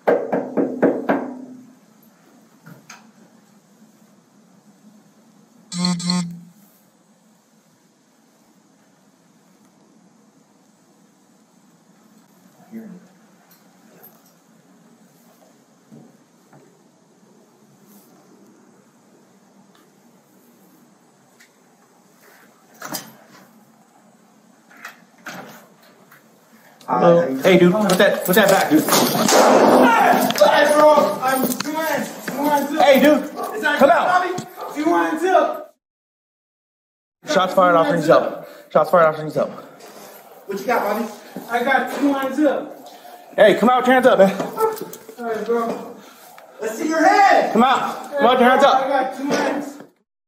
Hey, dude, put that back, dude. Hey, bro, I'm doing. Hey, dude, come out. You want to? Shots fired off yourself. Shots fired off yourself. What you got, Bobby? I got 2 lines up. Hey, come out with your hands up, man. All right, bro. Let's see your head. Come out. Come out with your hands up. I got 2 lines.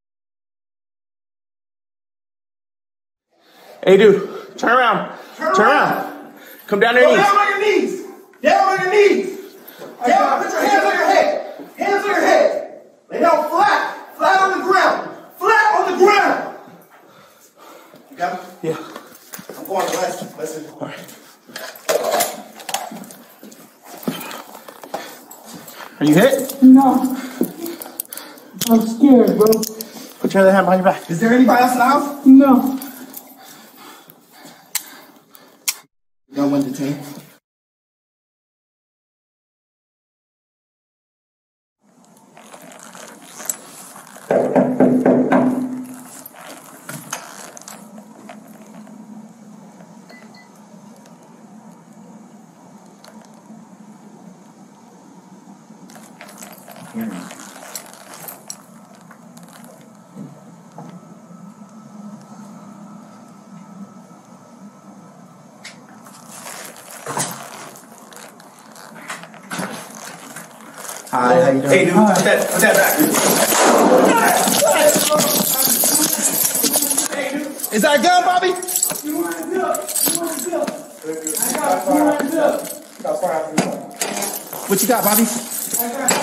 Hey, dude, turn around. Turn around. Come down to your Go knees. down on your knees. Down on your knees. Down. Put your hands on your head. Hands on your head. Lay down flat. Flat on the ground. Flat on the ground. You got it? Yeah. I'm going left. Listen. All right. Are you hit? No. I'm scared, bro. Put your other hand behind your back. Is there anybody else in the house? No. Got 1 to 10. Hi, how you doing? Hey, dude, put that back, dude. Hey, dude. Is that a gun, Bobby? 2 lines up. 2 lines up. I got 2 lines up. What you got, Bobby? I got